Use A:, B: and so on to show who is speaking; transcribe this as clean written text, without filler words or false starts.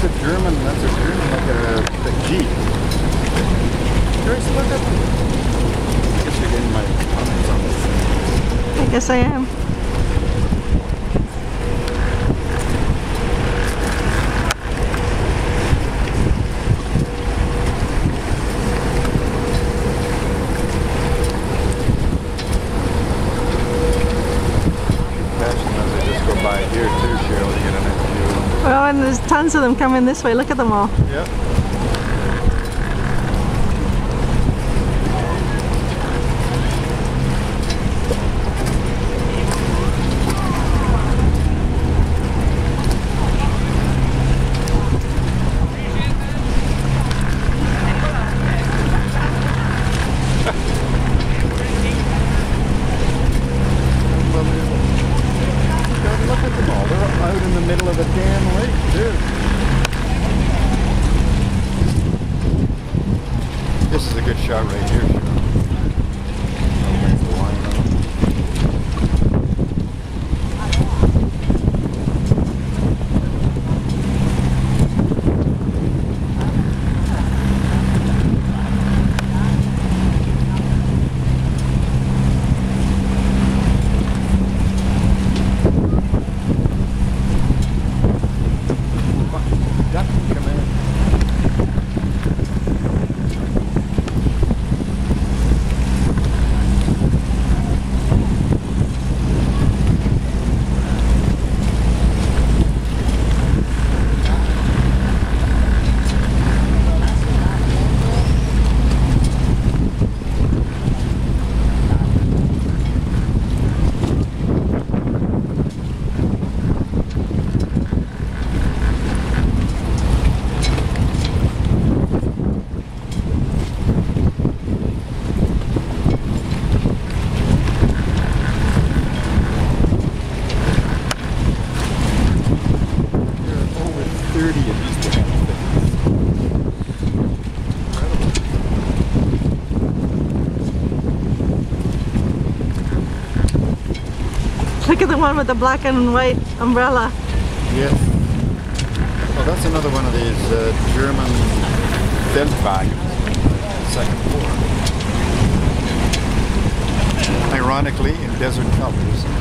A: a German, like a Jeep. Joyce, look at them. I guess you're getting my comments on this.
B: I guess I am. Well, and there's tons of them coming this way. Look at them all.
A: Yep. Look at them all. They're out in the middle of a damn lake, too. This is a good shot right here, sure.
B: Look at the one with the black and white umbrella.
A: Yes. Well, that's another one of these German Feldwagons, second floor. Ironically, in desert colors.